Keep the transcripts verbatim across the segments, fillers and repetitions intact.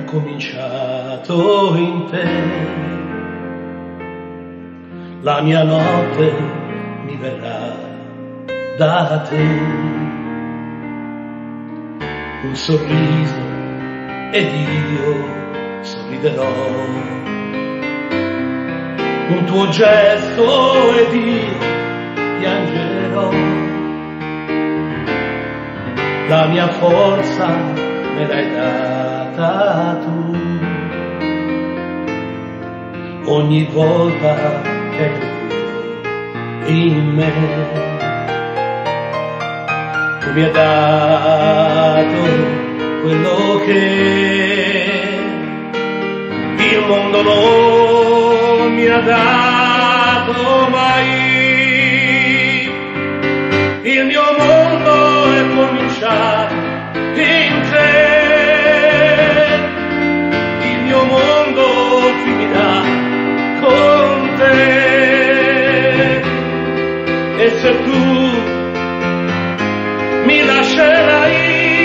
cominciato in te. La mia notte mi verrà da te, un sorriso ed io sorriderò, un tuo gesto ed io piangerò. La mia forza me l'hai data tu, ogni volta che credi in me. Tu mi hai dato quello che il mondo non mi ha dato mai. Il mio mondo è cominciato in te, il mio mondo finirà con te. E se tu mi lascerai,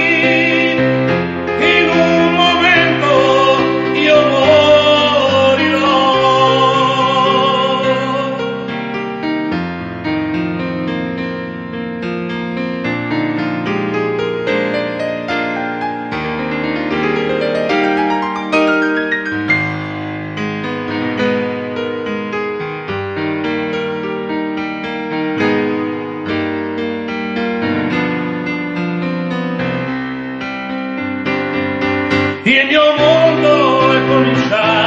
in un momento io morirò. Il mio mondo è cominciato